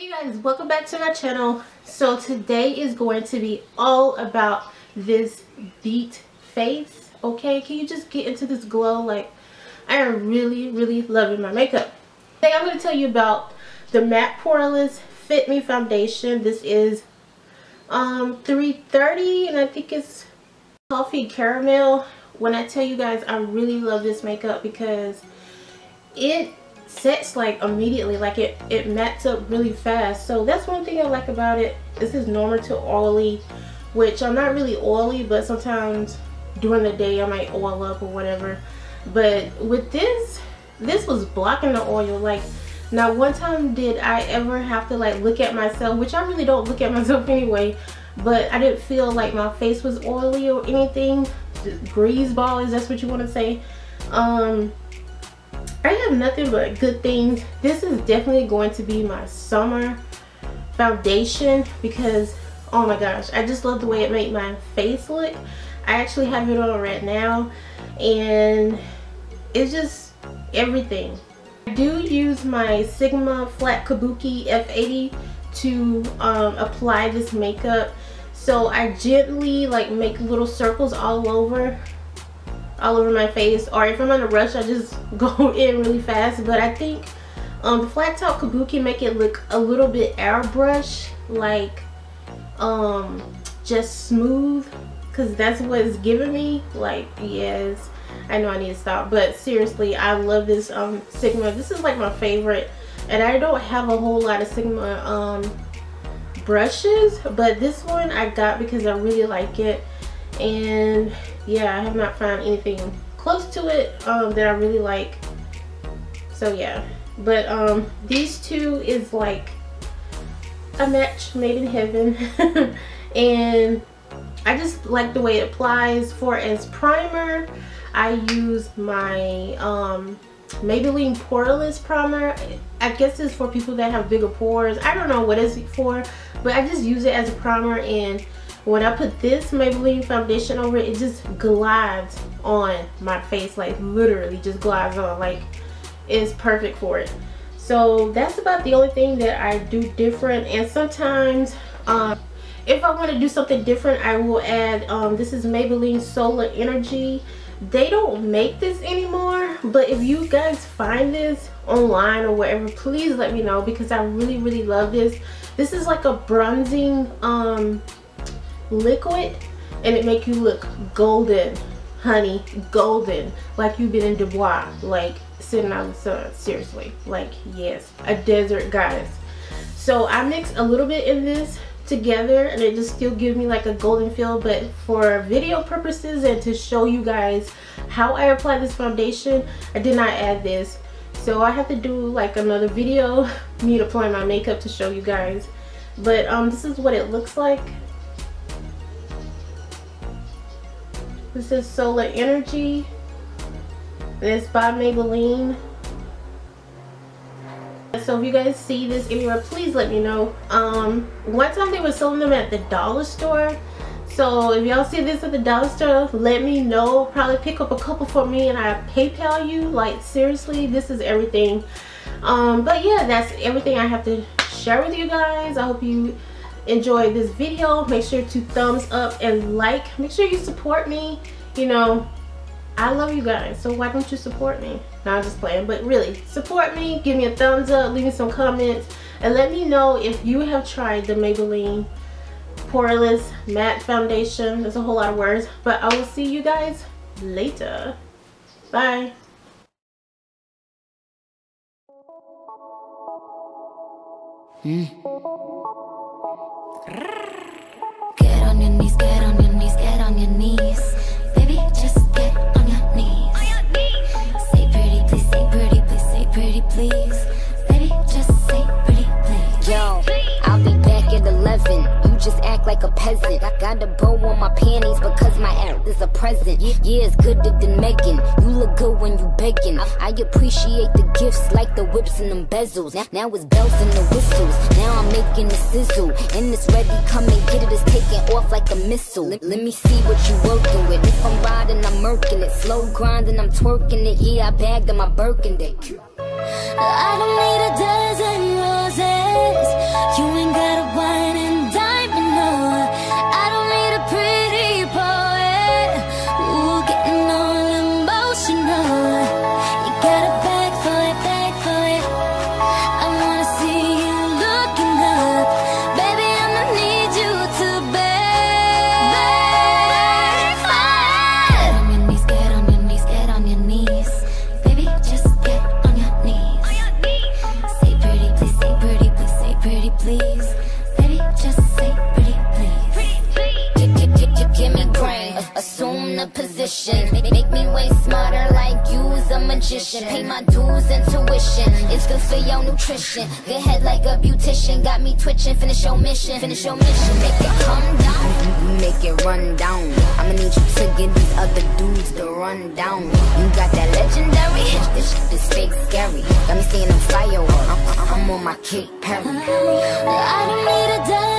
Hey guys, welcome back to my channel. So today is going to be all about this beat face. Okay, can you just get into this glow? Like, I am really loving my makeup. Today I'm going to tell you about the MAC Poreless Fit Me foundation. This is 330 and I think it's coffee caramel. When I tell you guys, I really love this makeup because it sets like immediately, like it mattes up really fast. So that's one thing I like about it. This is normal to oily, which I'm not really oily, but sometimes during the day I might oil up or whatever. But with this was blocking the oil. Like, not one time did I ever have to like look at myself, which I really don't look at myself anyway, but I didn't feel like my face was oily or anything. Grease ball, is that's what you want to say. I have nothing but good things. This is definitely going to be my summer foundation because, oh my gosh, I just love the way it made my face look. I actually have it on right now and it's just everything. I do use my Sigma Flat Kabuki F80 to apply this makeup. So I gently like make little circles all over my face, or if I'm in a rush I just go in really fast. But I think the flat top Kabuki make it look a little bit airbrush, like just smooth, because that's what it's giving me. Like, yes, I know I need to stop, but seriously, I love this Sigma. This is like my favorite, and I don't have a whole lot of Sigma brushes, but this one I got because I really like it. And yeah, I have not found anything close to it that I really like. So yeah, but these two is like a match made in heaven. And I just like the way it applies. For as primer, I use my Maybelline Poreless primer. I guess it's for people that have bigger pores. I don't know what it's for, but I just use it as a primer, and when I put this Maybelline foundation over it, it just glides on my face, like literally just glides on, like it's perfect for it. So that's about the only thing that I do different. And sometimes if I want to do something different, I will add this is Maybelline Solar Energy. They don't make this anymore, but if you guys find this online or whatever, please let me know because I really love this. This is like a bronzing liquid, and it make you look golden, honey, golden, like you've been in Dubois, like sitting out in the sun. Seriously, like, yes, a desert goddess. So I mix a little bit in this together and it just still gives me like a golden feel. But for video purposes and to show you guys how I apply this foundation, I did not add this. So I have to do like another video me applying my makeup to show you guys. But this is what it looks like. This is Solar Energy, and it's by Maybelline. So if you guys see this anywhere, please let me know. One time they were selling them at the dollar store. So if y'all see this at the dollar store, let me know. Probably pick up a couple for me and I PayPal you. Like, seriously, this is everything. But yeah, that's everything I have to share with you guys. I hope you enjoyed this video. Make sure to thumbs up and like. Make sure you support me. You know, I love you guys, so why don't you support me? No, I'm just playing, but really support me. Give me a thumbs up, leave me some comments, and let me know if you have tried the Maybelline Poreless Matte Foundation. There's a whole lot of words, but I will see you guys later. Bye. Get on your knees, get on your knees, get on your knees. Baby, just get on your knees. Say pretty, please, say pretty, please, say pretty, please. Baby, just say pretty, please. Yo, I'll be back at 11. You just act like a peasant. I got a bow on my panties because my ass is a present. Yeah, it's gooder than Megan. You look good when you begging. I appreciate the gifts like the whips and them bezels. Now it's bells and the whistles. Now I'm making the sizzle. And it's ready, come and get it. It's taking off like a missile. Let me see what you working with. If I'm riding, I'm murking it. Slow grinding, I'm twerking it. Yeah, I bagged on my Birkin dick. I don't need a dozen roses. efficient. Make me way smarter like you's a magician. Pay my dues and tuition, it's good for your nutrition. Good head like a beautician, got me twitching. Finish your mission, finish your mission. Make it come down, make it run down. I'ma need you to get these other dudes to run down. You got that legendary, this shit is fake scary. Got me seeing them fireworks, I'm on my Kate Perry. I don't need a dime.